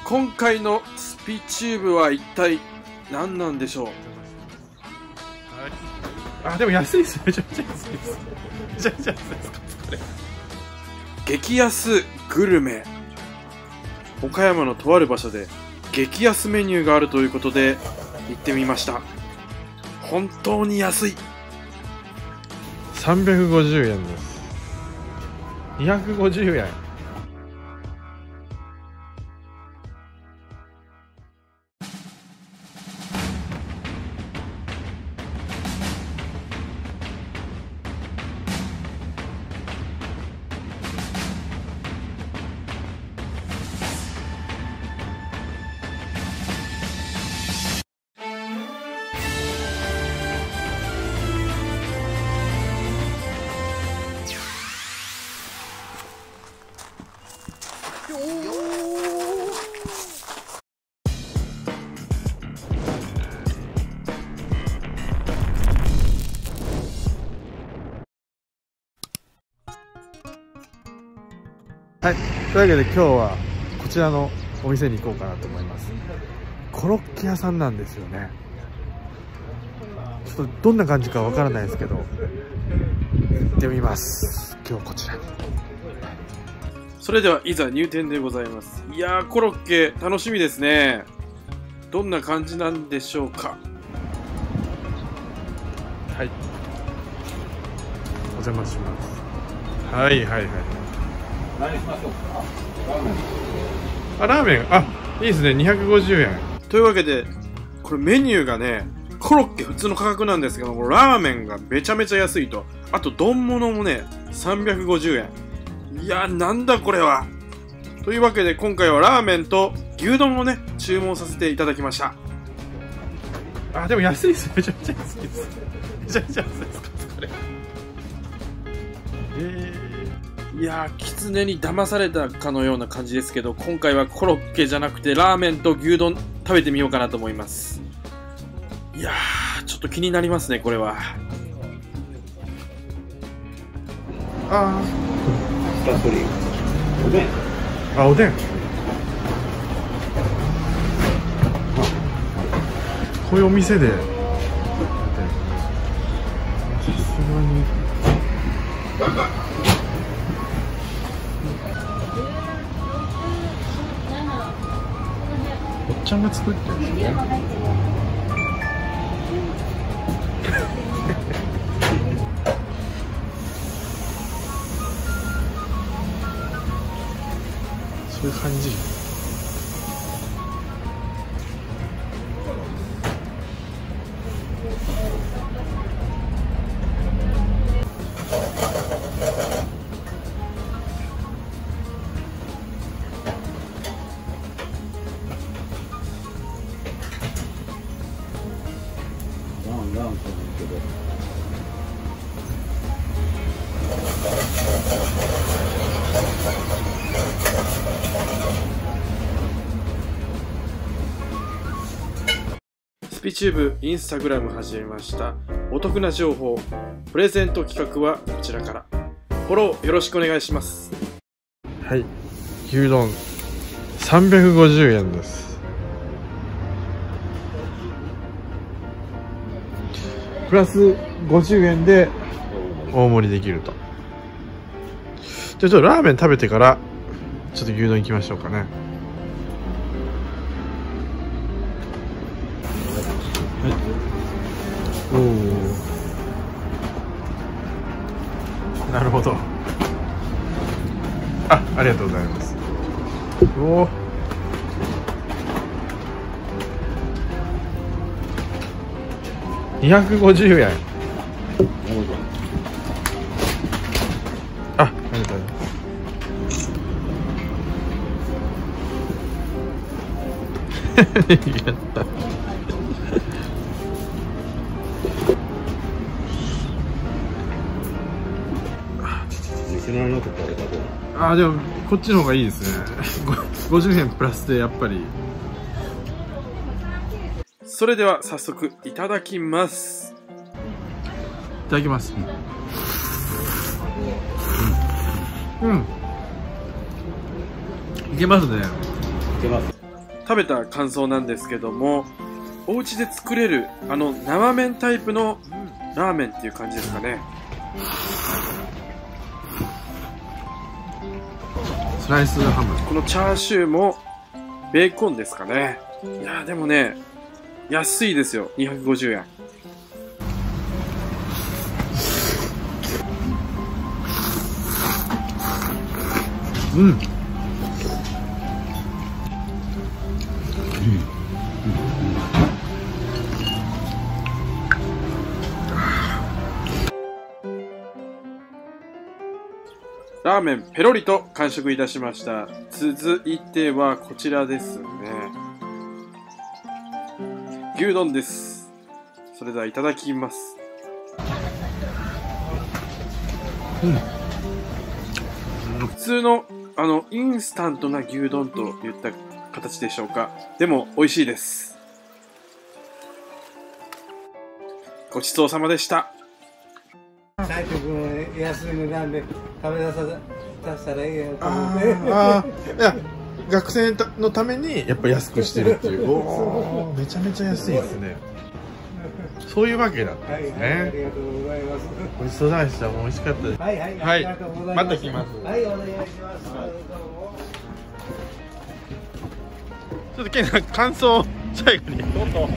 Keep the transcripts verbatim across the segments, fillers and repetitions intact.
今回のスピチューブは一体何なんでしょう。 あ、でも安いです。めちゃめちゃ安いです。めちゃめちゃ安いです。これ激安グルメ。岡山のとある場所で激安メニューがあるということで行ってみました。本当に安い。 さんびゃくごじゅうえんです。にひゃくごじゅうえん。はい、というわけで今日はこちらのお店に行こうかなと思います。コロッケ屋さんなんですよね。ちょっとどんな感じかわからないですけど行ってみます。今日はこちらに。 それではいざ入店でございます。いやー、コロッケ楽しみですね。どんな感じなんでしょうか。 はい、お邪魔します。はいはいはい。 何しましょうか。ラーメン。 あ、ラーメン、あ、いいですね。にひゃくごじゅうえん。 というわけでこれメニューがね、コロッケ普通の価格なんですけども、ラーメンがめちゃめちゃ安いと、あと丼物もねさんびゃくごじゅうえん。いやー、なんだこれは。というわけで今回はラーメンと牛丼をね注文させていただきました。 あ、でも安いです。めちゃめちゃ安いです。めちゃめちゃ安いです。これえー、 いやー、キツネに騙されたかのような感じですけど、今回はコロッケじゃなくてラーメンと牛丼食べてみようかなと思います。いやー、ちょっと気になりますね、これは。 あスタスリー。おでん。 あ、おでん。こういうお店でさすがにおっちゃんが作ってるんですね。そういう感じ。 ラーメンラーメンって言うけど。 スピチューブインスタグラム始めました。お得な情報、プレゼント企画はこちらから。フォローよろしくお願いします。 はい、牛丼さんびゃくごじゅうえんです。プラスごじゅうえんで大盛りできると。じゃあちょっとラーメン食べてからちょっと牛丼行きましょうかね。はい、おお、なるほど。あ、ありがとうございます。おお、にひゃくごじゅうえん。あ、ありがとうございます。やった。 知らなかったらどう。 あ、でもこっちの方がいいですね。ごじゅうえんプラスでやっぱり。 それでは早速いただきます。 いただきます。うん、うん、いけますね。 いけます。 食べた感想なんですけども、お家で作れるあの生麺タイプのラーメンっていう感じですかね。 スライスハム。 このチャーシューもベーコンですかね。いやーでもね、安いですよ。にひゃくごじゅうえん。 うん。 ラーメンペロリと完食いたしました。続いてはこちらですね。牛丼です。それではいただきます。 うん。 普通のあのインスタントな牛丼といった形でしょうか。でも美味しいです。ごちそうさまでした。 大工君安い値段で食べ出さ出したらいいよと思って。 ああ、いや学生のためにやっぱ安くしてるっていう。おー、めちゃめちゃ安いですね。そういうわけだったんですね。 はいはい、ありがとうございます。 ごちそうさまでした。もう美味しかったです。 はいはい、 はい、 ありがとうございまます。 た来ます。 はい、お願いします。どうも。 ちょっとケンさん感想最後に。 ちょっと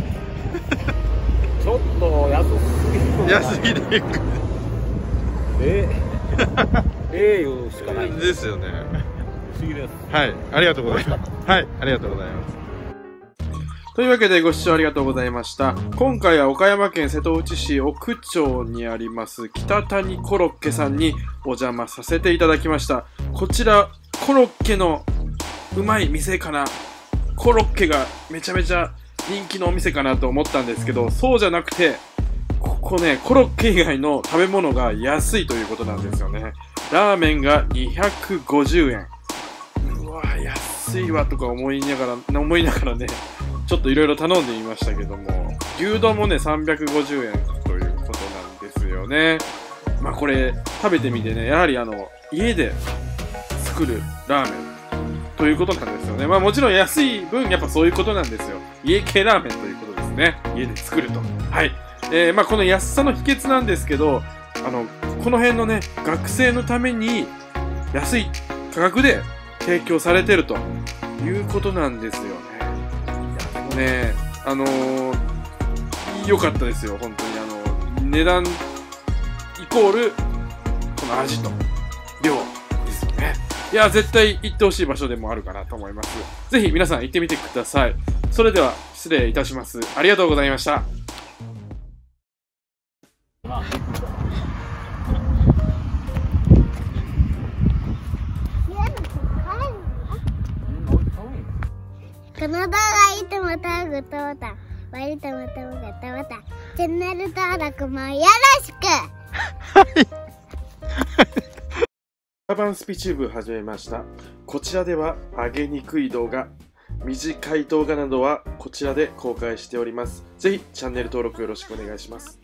ちょっと安すぎる。 安いでいく。 えええいうしかないんですよね。 不思議です。 はい、ありがとうございます。はい、ありがとうございます。 というわけでご視聴ありがとうございました。今回は岡山県瀬戸内市奥町にあります北谷コロッケさんにお邪魔させていただきました。こちらコロッケのうまい店かな、コロッケがめちゃめちゃ人気のお店かなと思ったんですけど、そうじゃなくてここね、コロッケ以外の食べ物が安いということなんですよね。ラーメンがにひゃくごじゅうえん。うわ安いわとか思いながら思いながらね、ちょっといろいろ頼んでみましたけども、牛丼もねさんびゃくごじゅうえんということなんですよね。まあこれ食べてみてね、やはりあの家で作るラーメンということなんですよね。まあもちろん安い分やっぱそういうことなんですよ。家系ラーメンということですね。家で作ると。はい。えー、まあこの安さの秘訣なんですけど、あのこの辺のね学生のために安い価格で提供されてるということなんですよね。ね、あのー、良かったですよ、本当に。あの値段イコールこの味と量ですよね。いや、絶対行ってほしい場所でもあるかなと思います。ぜひ皆さん行ってみてください。それでは失礼いたします。ありがとうございました。 この動画いいと思ったらグッドボタン、悪いと思ったらグッドボタン、チャンネル登録もよろしく。 アバンスピチューブ始めました。こちらでは上げにくい動画、短い動画などはこちらで公開しております。ぜひチャンネル登録よろしくお願いします。